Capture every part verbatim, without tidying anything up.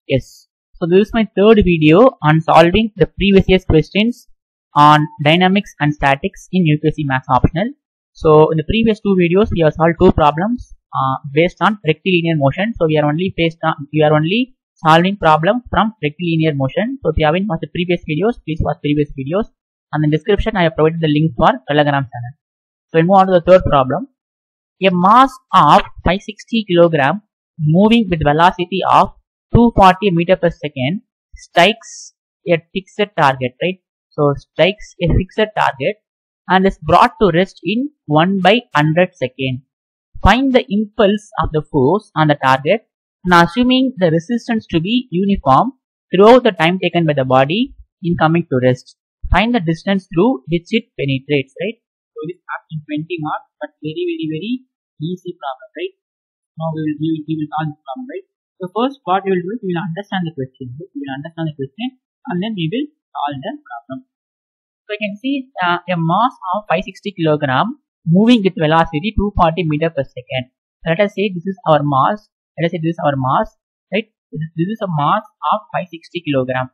Yes. So this is my third video on solving the previous year's questions on dynamics and statics in U P S C Maths Optional. So in the previous two videos we have solved two problems uh, based on rectilinear motion. So we are only based on we are only solving problem from rectilinear motion. So if you haven't watched the previous videos, please watch previous videos. And in the description I have provided the link for Telegram channel. So we move on to the third problem. A mass of five hundred sixty kilograms moving with velocity of two hundred forty meter per second strikes a fixed target, right? So strikes a fixed target and is brought to rest in one by one hundred seconds. Find the impulse of the force on the target and assuming the resistance to be uniform throughout the time taken by the body in coming to rest. Find the distance through which it penetrates, right? So it is asked in twenty marks, but very very very easy problem, right? Now we will, we will, we will solve this problem, right? So first what we will do is we will understand the question. We will understand the question and then we will solve the problem. So you can see uh, a mass of five hundred sixty kilograms moving with velocity two hundred forty meter per second. Let us say this is our mass. Let us say this is our mass, right? This is, this is a mass of five hundred sixty kilograms.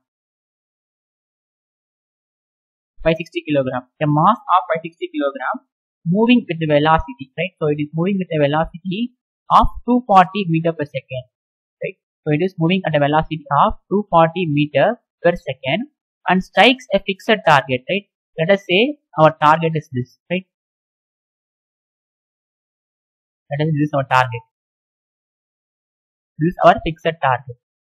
five hundred sixty kilograms. A mass of five hundred sixty kilograms moving with the velocity, right? So it is moving with a velocity of two hundred forty meter per second, right? So it is moving at a velocity of two hundred forty meter per second and strikes a fixed target, right? Let us say our target is this, right? Let us say this is our target. This is our fixed target.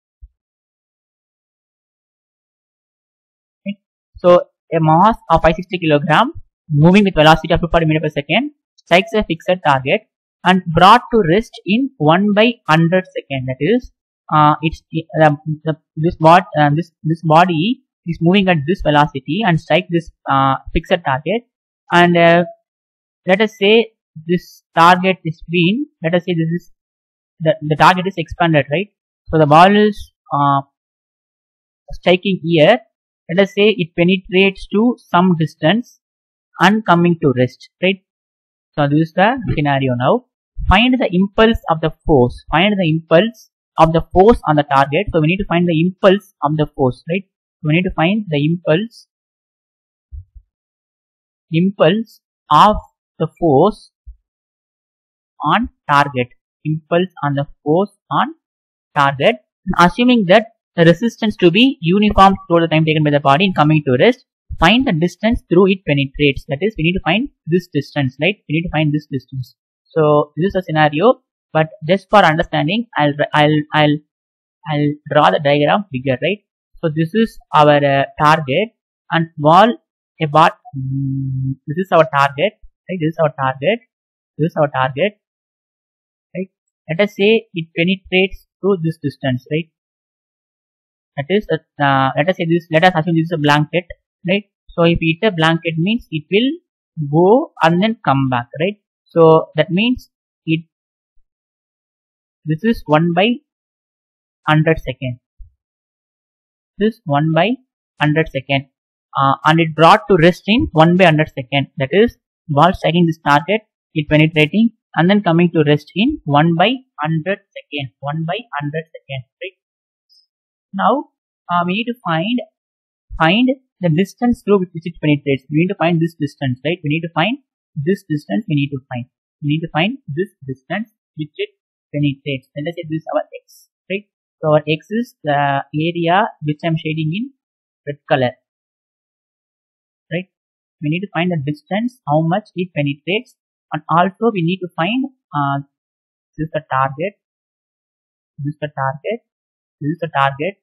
Okay. So a mass of five hundred sixty kilograms moving with velocity of two hundred forty meter per second strikes a fixed target and brought to rest in one by one hundred seconds. That is, uh, it's uh, the, this body uh, this this body is moving at this velocity and strike this uh, fixed target. And uh, let us say this target is green. Let us say this is the the target is expanded, right? So the ball is uh, striking here. Let us say it penetrates to some distance and coming to rest, right? So this is the scenario now. Find the impulse of the force. Find the impulse of the force on the target. So we need to find the impulse of the force, right? So we need to find the impulse, impulse of the force on target. Impulse on the force on target. Assuming that the resistance to be uniform throughout the time taken by the body in coming to rest. Find the distance through it penetrates. That is, we need to find this distance, right? We need to find this distance. So this is a scenario, but just for understanding, I'll I'll I'll I'll draw the diagram bigger, right? So this is our uh, target and ball about um, this is our target, right? This is our target. This is our target, right? Let us say it penetrates through this distance, right? That is, uh, let us say this. Let us assume this is a blanket, right? So if we hit a blanket means it will go and then come back, right? So that means it this is one by one hundred seconds. This one by one hundred seconds, uh, and it brought to rest in one by one hundred seconds. That is, ball striking this target, it penetrating and then coming to rest in one by one hundred seconds. one by one hundred seconds, right? Now uh, we need to find find the distance through which it penetrates. We need to find this distance, right? We need to find this distance. We need to find. We need to find this distance which it penetrates. Let us say this is our x, right? So our x is the area which I am shading in red color, right? We need to find the distance, how much it penetrates, and also we need to find uh, this is the target. This is the target. This is the target.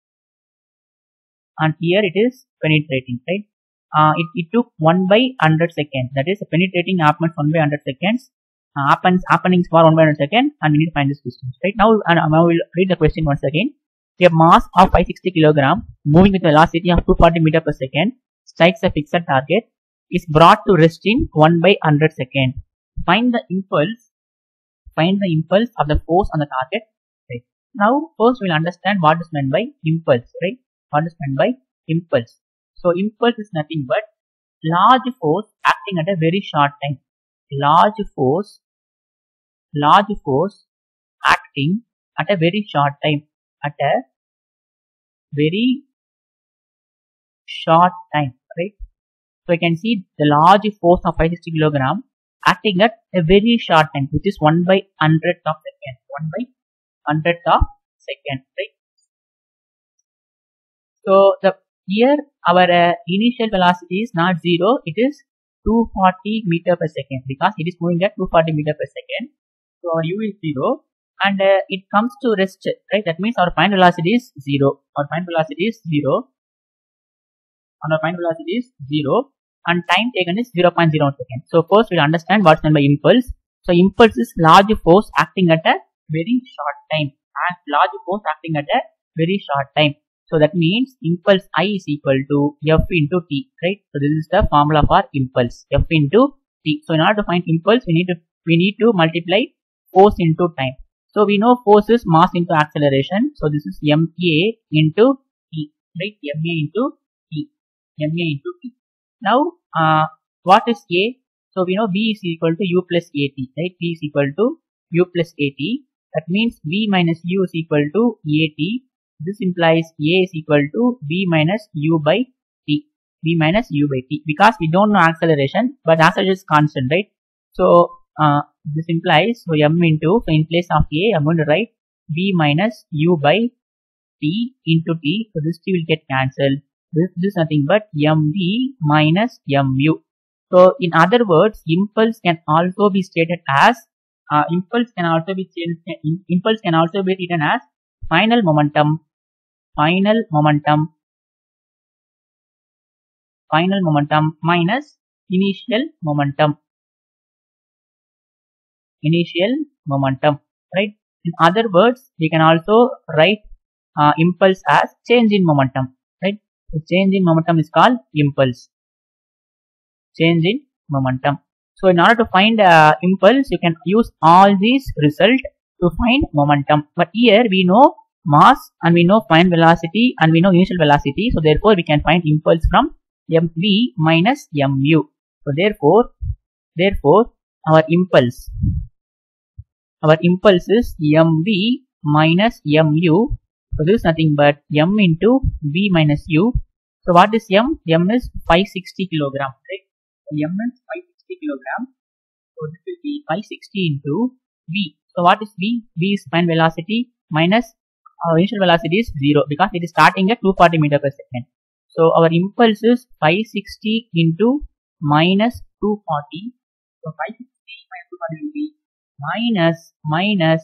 And here it is penetrating, right? Uh, it, it took one by one hundred seconds. That is, penetrating happens one by one hundred seconds. Uh, happens happenings for one by one hundred seconds, and we need to find this distance, right? Now, and now we will read the question once again. A mass of five hundred sixty kilograms moving with a velocity of two hundred forty meter per second strikes a fixed target is brought to rest in one by one hundred seconds. Find the impulse. Find the impulse of the force on the target. Right. Now, first we will understand what is meant by impulse, right? What is meant by impulse? So impulse is nothing but large force acting at a very short time. Large force, large force acting at a very short time, at a very short time, right? So you can see the large force of five hundred sixty kilogram acting at a very short time, which is one by hundredth of second, one by hundredth of second, right? So the here our uh, initial velocity is not zero, it is two hundred forty meter per second because it is moving at two hundred forty meter per second. So our u is zero and uh, it comes to rest, right? That means our final velocity is zero. Our final velocity is zero. And our final velocity is zero and time taken is zero point zero one second. So first we'll understand what's meant by impulse. So impulse is large force acting at a very short time, and large force acting at a very short time. So that means impulse I is equal to F into T, right? So this is the formula for impulse, F into T. So in order to find impulse, we need to we need to multiply force into time. So we know force is mass into acceleration. So this is M A into T, right? M A into T, M A into T. Now, uh, what is A? So we know V is equal to U plus A T, right? V is equal to U plus A T. That means V minus U is equal to A T. This implies A is equal to V minus U by T. V minus U by T. Because we don't know acceleration, but acceleration is constant, right? So uh, this implies, so M into, so in place of A, I'm going to write V minus U by T into T. So this T will get cancelled. This, this is nothing but M V minus M U. So in other words, impulse can also be stated as, uh, impulse can also be changed, impulse can also be written as final momentum, final momentum, final momentum minus initial momentum, initial momentum, right? In other words, we can also write uh, impulse as change in momentum, right? So change in momentum is called impulse, change in momentum. So in order to find uh, impulse, you can use all these results to find momentum. But here we know mass and we know final velocity and we know initial velocity. So therefore we can find impulse from mv minus mu. So therefore, therefore our impulse, our impulse is mv minus mu. So this is nothing but m into v minus u. So what is m? M is five hundred sixty kilogram, right? So m is five hundred sixty kilogram. So this will be five hundred sixty into v. So what is v? V is final velocity minus our initial velocity is zero because it is starting at two hundred forty meter per second. So our impulse is five hundred sixty into minus two hundred forty. So five hundred sixty minus two hundred forty will be minus minus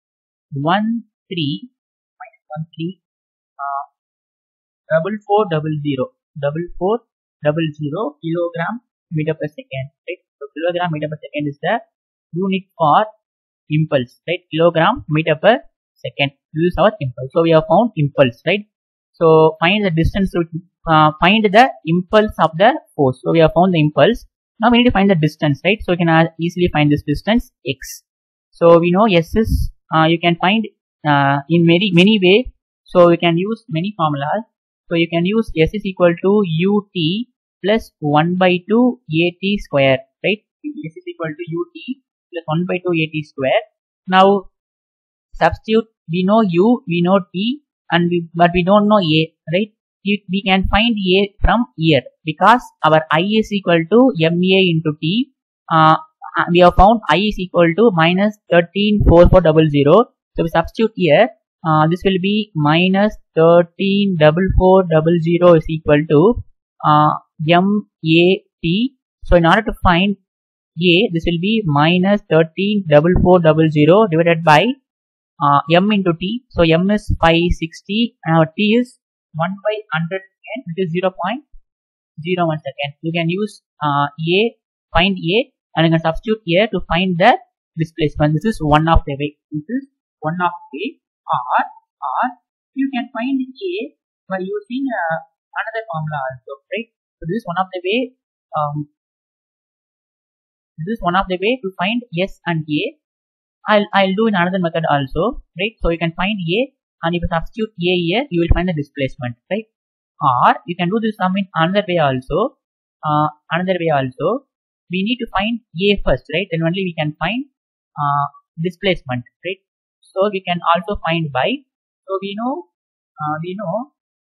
one three minus one three uh, double four double zero double four double zero kilogram meter per second, right? So kilogram meter per second is the unit for impulse, right? Kilogram meter per second. This is our impulse. So we have found impulse, right? So find the distance, uh, find the impulse of the force. So we have found the impulse. Now we need to find the distance, right? So we can uh, easily find this distance x. So we know S is, uh, you can find uh, in many many way. So you can use many formulas. So you can use S is equal to ut plus one by two at square, right? S is equal to ut plus one by two at square. Now substitute, we know u, we know t, and we, but we don't know a, right? We can find a from here because our I is equal to ma into t. Uh, we have found I is equal to minus thirteen four four double zero. So we substitute here. Uh, this will be minus thirteen double four double zero is equal to uh, m a t. So in order to find a, this will be minus thirteen double four double zero divided by uh, m into t. So m is five hundred sixty and our t is one by one hundred second, which is zero point zero one second. You can use uh, a, find a, and you can substitute here to find the displacement. This is one of the way. This is one of the way. Or, or you can find a by using uh, another formula also, right? So this is one of the way. Um, this is one of the way to find S and A. I'll I'll do in another method also, right? So you can find A, and if you substitute A here, you will find the displacement, right? Or you can do this sum in another way also. Uh, another way also. We need to find A first, right? Then only we can find uh, displacement, right? So we can also find by, so we know, uh, we know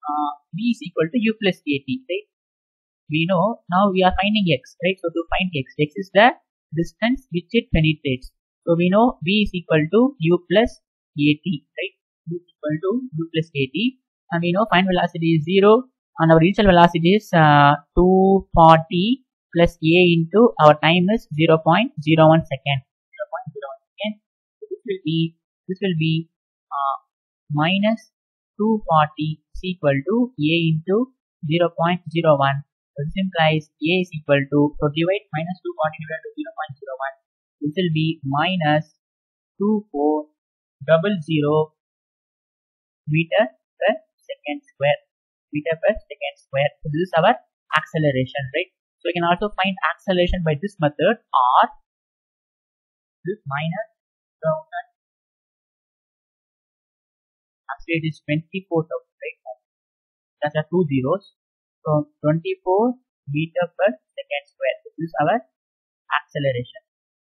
uh, v is equal to u plus at, right? We know now we are finding x, right? So to find x, x is the distance which it penetrates. So we know v is equal to u plus at, right? U is equal to u plus at, and we know final velocity is zero, and our initial velocity is uh, two forty plus a into our time is zero point zero one second. zero point zero one second. So this will be this will be uh, minus two forty is equal to a into zero point zero one. So this implies a is equal to, so divide minus two forty divided by zero point zero one. This will be minus two four zero zero meter per second square. Meter per second square. So this is our acceleration, right? So we can also find acceleration by this method, or this minus actually it is twenty-four thousand, right? That's are two zeros. So twenty-four meter per second square. This is our acceleration.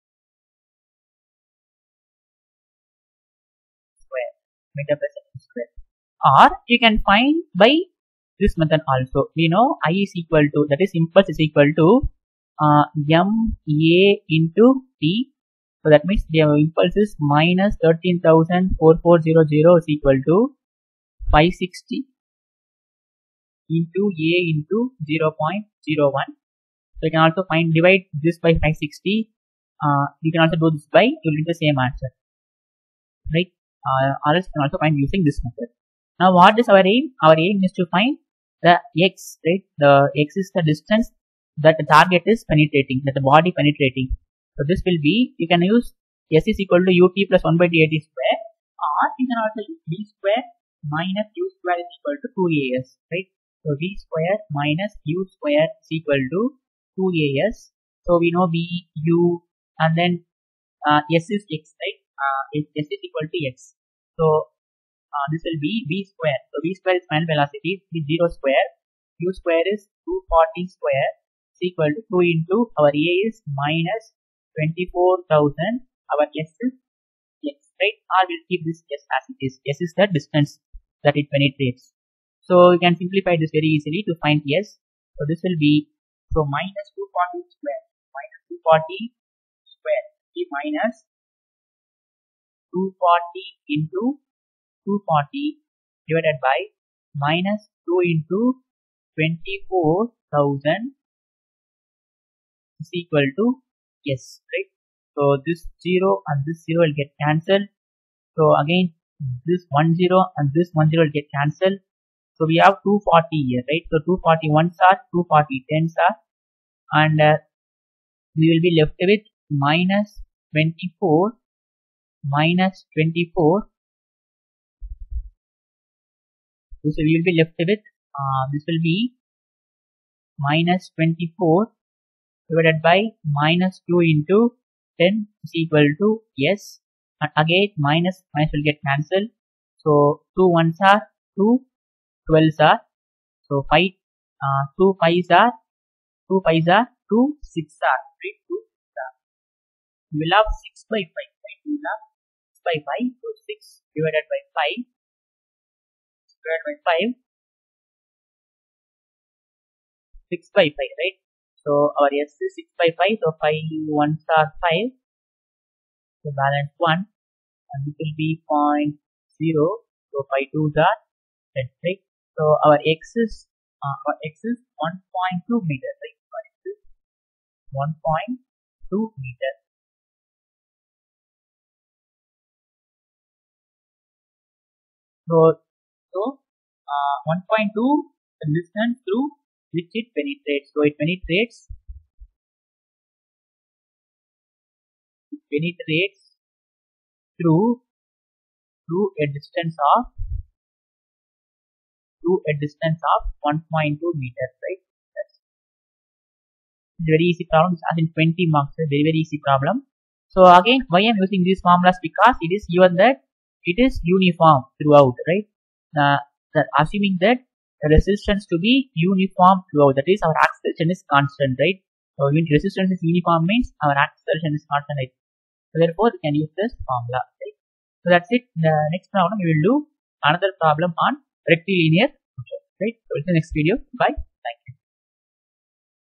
Square. Meter per second square. Or you can find by this method also. We know I is equal to, that is impulse is equal to uh, m a into t. So that means the impulse is minus thirteen thousand forty-four hundred is equal to five sixty into a into zero point zero one. So you can also find, divide this by five sixty. Uh, you can also do this by, you will get the same answer, right? Uh, or else you can also find using this method. Now what is our aim? Our aim is to find the x, right? The x is the distance that the target is penetrating, that the body penetrating. So this will be, you can use s is equal to ut plus one by t at square, or you can also use v square minus u square is equal to two a s, right? So v square minus u square is equal to two a s. So we know v, u, and then uh, s is x, right? Uh, s is equal to x. So uh, this will be v square. So v square is final velocity, is zero square. U square is two forty square is equal to two into our a is minus twenty-four thousand. Our s is x, right? Or we'll keep this s as it is. S is the distance that it penetrates. So you can simplify this very easily to find s. So this will be, so minus two forty square, minus two forty square, be minus two forty into two forty divided by minus two into twenty-four thousand is equal to s, right? So this zero and this zero will get cancelled. So again this one zero and this one zero will get cancelled. So we have two forty here, right? So two forty ones are, two forty tens are, and uh, we will be left with minus twenty-four, minus twenty-four. So we will be left with, uh, this will be minus twenty-four divided by minus two into ten is equal to s, and again minus minus will get cancelled. So two ones are two, twelves are, so five, uh, two fives are, two fives are, two six are, right? two six are. We will have six by five, right? We will have six by five, so six divided by five, divided by five, six by five, right? So our s is six by five, so five ones are five, so balance one, and this will be zero point zero, so five twos are ten, right? So our x is uh, our x is one point two meter, right? Our x is one point two meter. So so uh, one point two the distance through which it penetrates. So it penetrates it penetrates through through a distance of through a distance of one point two meters, right? That's a very easy problem. It's as in twenty marks, a very very easy problem. So again, why I'm using these formulas? Because it is given that it is uniform throughout, right? Uh, that assuming that the resistance to be uniform throughout, that is our acceleration is constant, right? So when resistance is uniform means our acceleration is constant, right? So therefore we can use this formula, right? So that's it. The next problem we will do another problem on rectilinear function. right? So, till the next video. Bye.